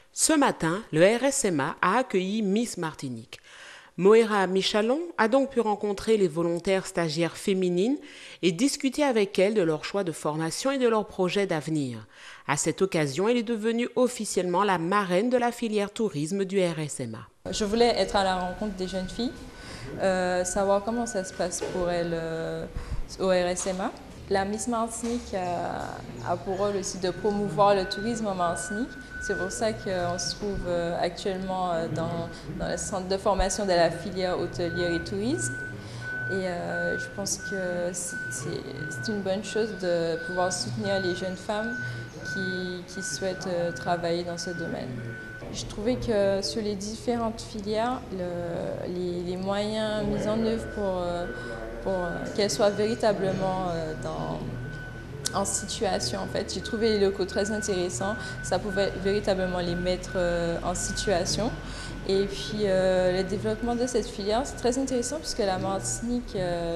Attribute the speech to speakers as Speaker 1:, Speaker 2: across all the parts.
Speaker 1: Ce matin, le RSMA a accueilli Miss Martinique. Moira Michalon a donc pu rencontrer les volontaires stagiaires féminines et discuter avec elles de leur choix de formation et de leurs projets d'avenir. À cette occasion, elle est devenue officiellement la marraine de la filière tourisme du RSMA.
Speaker 2: Je voulais être à la rencontre des jeunes filles, savoir comment ça se passe pour elles au RSMA. La Miss Martinique a pour rôle aussi de promouvoir le tourisme en Martinique. C'est pour ça qu'on se trouve actuellement dans le centre de formation de la filière hôtelière et tourisme. Et je pense que c'est une bonne chose de pouvoir soutenir les jeunes femmes qui souhaitent travailler dans ce domaine. Je trouvais que sur les différentes filières, les moyens mis en œuvre pour qu'elles soient véritablement en situation, en fait. J'ai trouvé les locaux très intéressants, ça pouvait véritablement les mettre en situation. Et puis le développement de cette filière, c'est très intéressant puisque la Martinique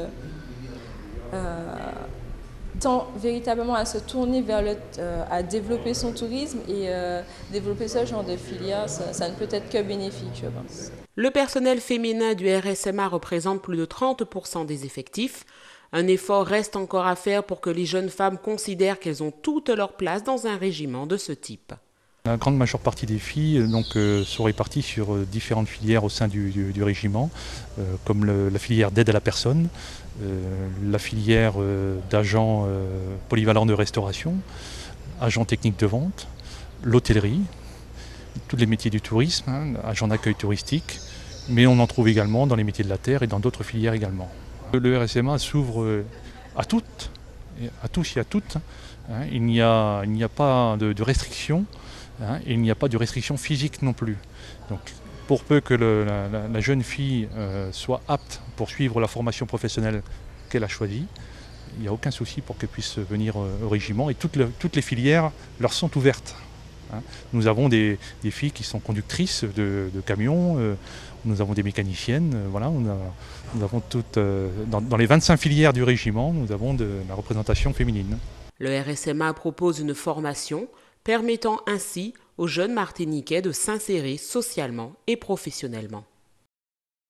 Speaker 2: tend véritablement à se tourner à développer son tourisme et développer ce genre de filière, ça ne peut être que bénéfique, je pense.
Speaker 1: Le personnel féminin du RSMA représente plus de 30% des effectifs. Un effort reste encore à faire pour que les jeunes femmes considèrent qu'elles ont toute leur place dans un régiment de ce type.
Speaker 3: La grande majeure partie des filles sont réparties sur différentes filières au sein du régiment, comme la filière d'aide à la personne, la filière d'agents polyvalents de restauration, agents techniques de vente, l'hôtellerie, tous les métiers du tourisme, agents d'accueil touristique, mais on en trouve également dans les métiers de la terre et dans d'autres filières également. Le RSMA s'ouvre à toutes, à tous et à toutes. Il n'y a pas de restrictions. Et il n'y a pas de restriction physique non plus. Donc, pour peu que la jeune fille soit apte pour suivre la formation professionnelle qu'elle a choisie, il n'y a aucun souci pour qu'elle puisse venir au régiment et toutes les filières leur sont ouvertes. Nous avons des filles qui sont conductrices de camions, nous avons des mécaniciennes, voilà, nous avons toutes, dans les 25 filières du régiment, nous avons de la représentation féminine.
Speaker 1: Le RSMA propose une formation permettant ainsi aux jeunes Martiniquais de s'insérer socialement et professionnellement.